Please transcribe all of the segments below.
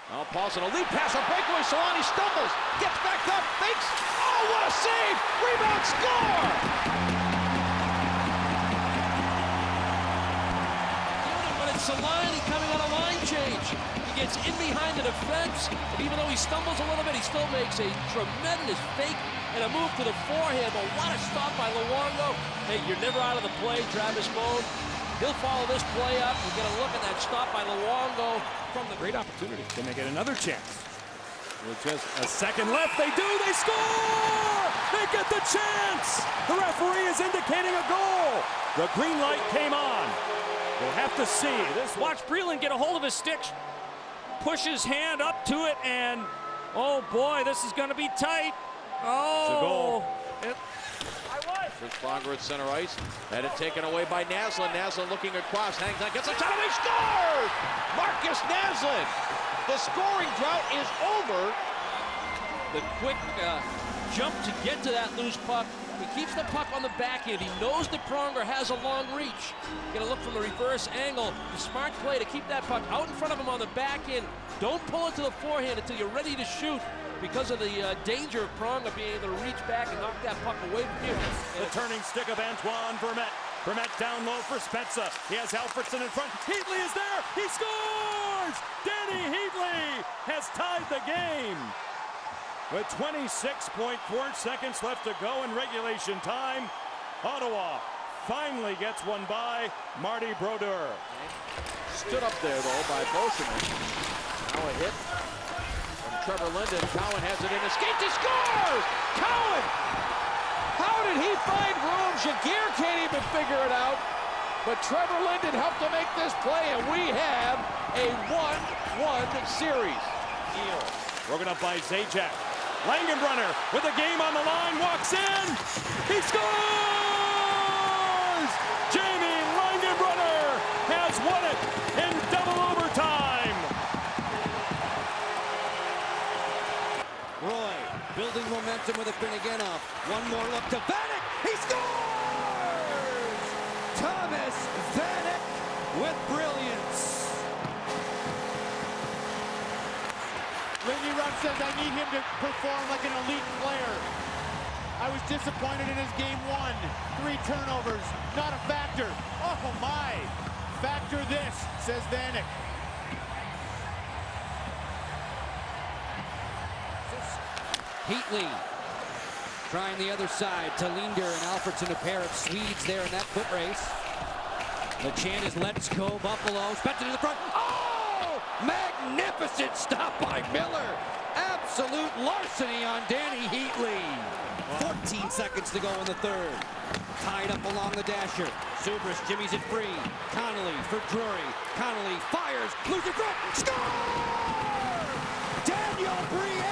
Now Paulson, a lead pass, a breakaway. Solani stumbles, gets back up, fakes. Oh, what a save! Rebound, score! But it's Solani coming on a line change. He gets in behind the defense, and even though he stumbles a little bit, he still makes a tremendous fake and a move to the forehand. But what a stop by Luongo. Hey, you're never out of the play, Travis Bone. He'll follow this play up. We'll get a look at that stop by Luongo from the great opportunity. Can they get another chance? With just a second left, they do. They score! They get the chance! The referee is indicating a goal. The green light came on. We'll have to see. Watch Breland get a hold of his stick, push his hand up to it, and oh boy, this is going to be tight. Oh, it's a goal. Chris Pronger at center ice. Had it taken away by Naslund. Naslund looking across, hangs on, gets a shot, and he scores! Marcus Naslund! The scoring drought is over. The quick jump to get to that loose puck. He keeps the puck on the backhand. He knows that Pronger has a long reach. Get a look from the reverse angle. The smart play to keep that puck out in front of him on the backhand. Don't pull it to the forehand until you're ready to shoot, because of the danger of Pronger being able to reach back and knock that puck away from you. The turning stick of Antoine Vermette. Vermette down low for Spezza. He has Alfredson in front. Heatley is there. He scores! Danny Heatley has tied the game. With 26.4 seconds left to go in regulation time, Ottawa finally gets one by Marty Brodeur. Stood up there, though, by Boschman. Now a hit. Trevor Linden, Cowan has it in, escapes, he scores! Cowan! How did he find room? Jaguar can't even figure it out. But Trevor Linden helped to make this play, and we have a 1-1 series. Neal, broken up by Zajac. Langenbrunner with the game on the line, walks in, he scores! Jamie Langenbrunner has won it in double overtime. Roy building momentum with a Finneganov. One more look to Vanek. He scores! Thomas Vanek with brilliance. Lindy Ruff says, I need him to perform like an elite player. I was disappointed in his game one. 3 turnovers, not a factor. Oh my! Factor this, says Vanek. Heatley trying the other side to Linder and Alfredson, a pair of Swedes there in that foot race. The chant is let's go Buffalo. Spezza to the front. Oh! Magnificent stop by Miller. Absolute larceny on Danny Heatley. 14 seconds to go in the third. Tied up along the dasher. Subras jimmies it free. Connolly for Drury. Connolly fires. Loose in front. Score! Daniel Briere!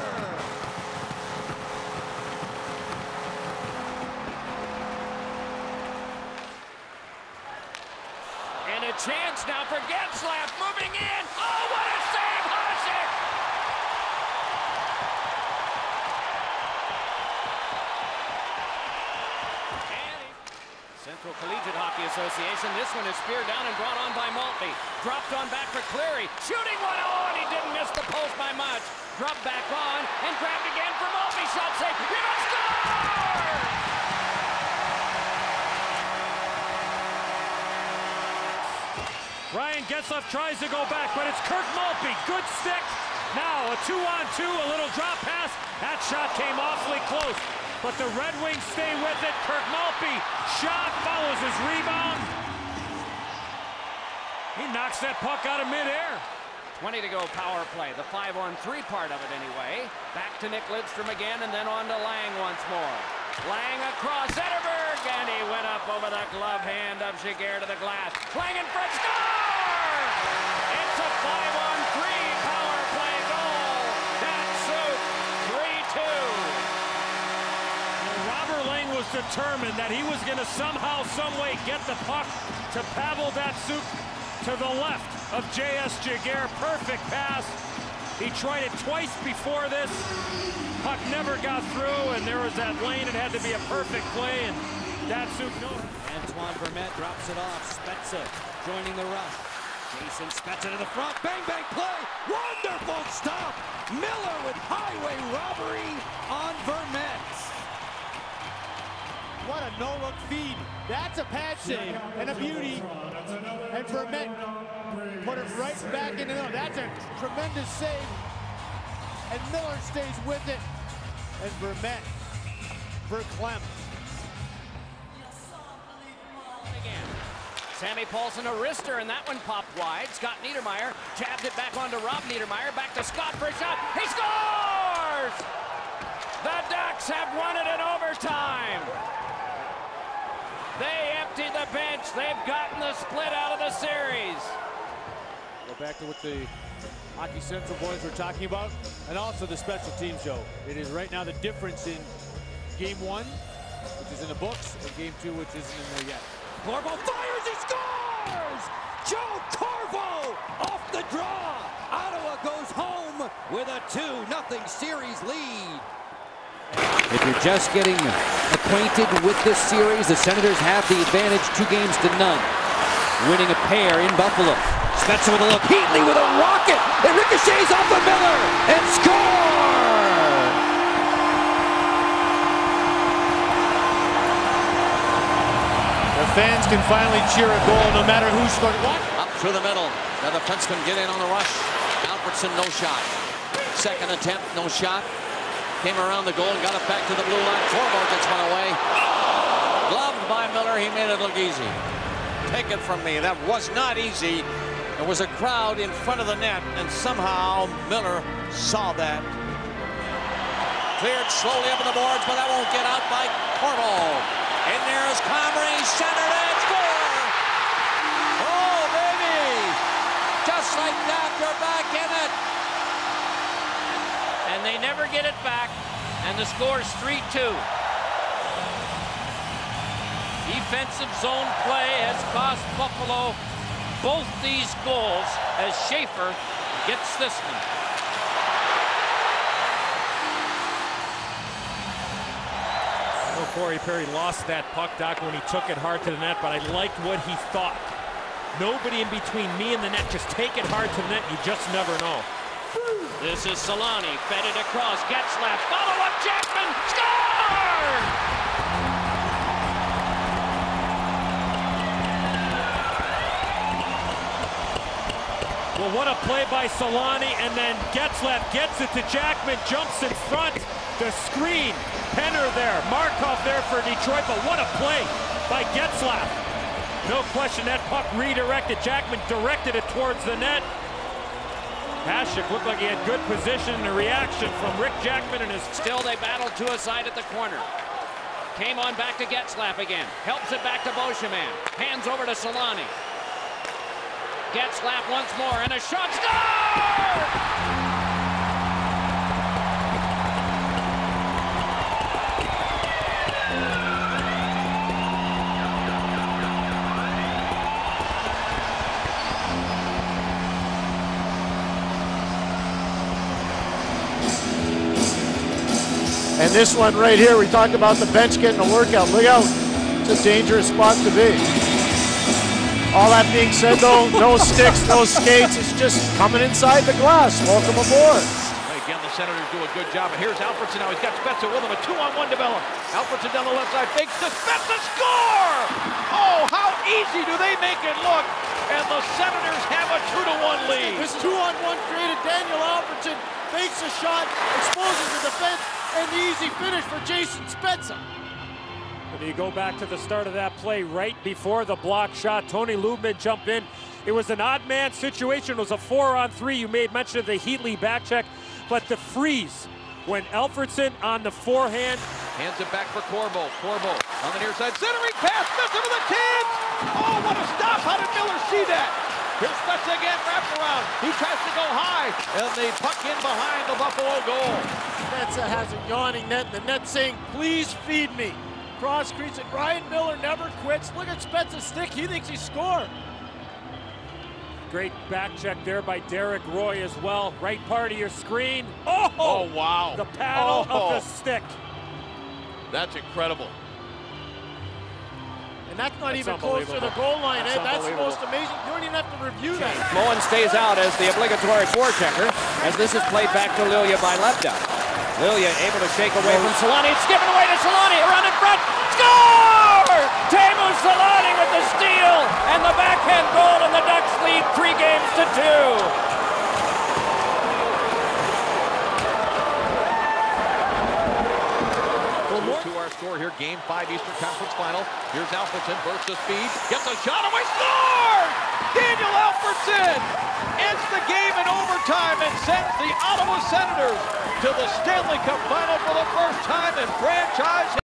and a chance now for Getzlaf moving in. Oh, what a save, Hasek! Central Collegiate Hockey Association. This one is speared down and brought on by Maltby. Dropped on back for Cleary. Shooting one. Oh, and he didn't miss the post by much. Dropped back on and grabbed again for Maltby. Shot save. He must score! Ryan Getzlaf tries to go back, but it's Kirk Maltby. Good stick. Now a 2-on-2, a little drop pass. That shot came awfully close. But the Red Wings stay with it. Kirk Maltby, shot, follows his rebound. He knocks that puck out of midair. 20 to go, power play. The 5-on-3 part of it anyway. Back to Nick Lidstrom again, and then on to Lang once more. Lang across Zetterberg, and he went up over the glove hand of Jaguar to the glass. Lang in front, score! It's a 5-on-3 power play goal. That's Suit, 3-2. Robert Lang was determined that he was going to somehow, someway get the puck to Pavel Datsyuk to the left of J.S. Jaguar. Perfect pass. He tried it twice before this. Puck never got through, and there was that lane. It had to be a perfect play, and Datsyuk knows. Antoine Vermette drops it off. Spezza joining the rush. Jason Spezza to the front. Bang, bang play. Wonderful stop. Miller with highway robbery on Vermette. What a no-look feed. That's a pad save and a beauty. And Vermette put it right back into the middle. That's a tremendous save. And Miller stays with it. And Vermette for Clem. Sammy Paulson a wrister, and that one popped wide. Scott Niedermayer jabbed it back onto Rob Niedermayer. Back to Scott for a shot. He scores! The Ducks have won it in overtime. They empty the bench. They've gotten the split out of the series. Go back to what the Hockey Central boys were talking about, and also the special teams, Joe. It is right now the difference in Game 1, which is in the books, and Game 2, which isn't in there yet. Corvo fires, he scores! Joe Corvo off the draw. Ottawa goes home with a 2-0 series lead. If you're just getting acquainted with this series, the Senators have the advantage 2-0, winning a pair in Buffalo. Spezza with a look, Heatley with a rocket, it ricochets off of Miller, and score! The fans can finally cheer a goal no matter who scored. What? Up through the middle. The defenseman get in on the rush. Alfredson, no shot. Second attempt, no shot. Came around the goal and got it back to the blue line. Corvo gets one away. Gloved by Miller. He made it look easy. Take it from me. That was not easy. There was a crowd in front of the net, and somehow Miller saw that. Cleared slowly up on the boards, but that won't get out by Corvo. And there's Comrie, centered and score! Oh, baby! Just like that, you're back in it. And they never get it back, and the score's 3-2. Defensive zone play has cost Buffalo both these goals as Schaefer gets this one. Corey Perry lost that puck, Doc, when he took it hard to the net, but I liked what he thought. Nobody in between me and the net. Just take it hard to the net. You just never know. This is Solani, fed it across, gets left, follow up, Jackman, score! Well, what a play by Solani, and then Getzlaf gets it to Jackman, jumps in front, the screen, Penner there, Markov there for Detroit, but what a play by Getzlaf. No question, that puck redirected. Jackman directed it towards the net. Hasek looked like he had good position and a reaction from Rick Jackman and his... Still they battled to a side at the corner. Came on back to Getzlaf again. Helps it back to Beauchemin. Hands over to Solani. Getzlaf once more, and a shot, score! And this one right here, we talk about the bench getting a workout. Look out, it's a dangerous spot to be. All that being said though, no sticks, no skates, it's just coming inside the glass. Welcome aboard. Again, the Senators do a good job. And here's Alfredson now, he's got Spezza with him, a 2-on-1 develop. Alfredson down the left side, fakes to Spezza, score! Oh, how easy do they make it look? And the Senators have a 2-1 lead. This 2-on-1 created Daniel Alfredson, fakes a shot, exposes the defense, and the easy finish for Jason Spezza. When you go back to the start of that play, right before the block shot, Tony Lubman jumped in. It was an odd man situation. It was a 4-on-3. You made mention of the Heatley back check, but the freeze when Alfredson on the forehand. Hands it back for Corbo. Corbo on the near side, centering pass, Spezza to the kids! Oh, what a stop! How did Miller see that? Here's Spezza again, wrapped around. He tries to go high, and they puck in behind the Buffalo goal. Spezza has a yawning net, the net saying, please feed me. Cross crease, and Ryan Miller never quits. Look at Spezza's stick, he thinks he scored. Great back check there by Derek Roy as well. Right part of your screen. Oh wow. The paddle of the stick. That's incredible. And And that's not even close to the goal line. That's the most amazing. You don't even have to review that. Moen stays out as the obligatory forechecker, as this is played back to Lilia by Lepta. Lilia able to shake away from Solani. It's given away to Solani. Around in front. Score! Teemu Solani with the steal and the backhand goal, and the Ducks lead 3-2. Two-hour score here, Game 5 Eastern Conference Final. Here's Alfredson, bursts of speed, gets a shot away, scores! Daniel Alfredson ends the game in overtime and sends the Ottawa Senators to the Stanley Cup Final for the first time in franchise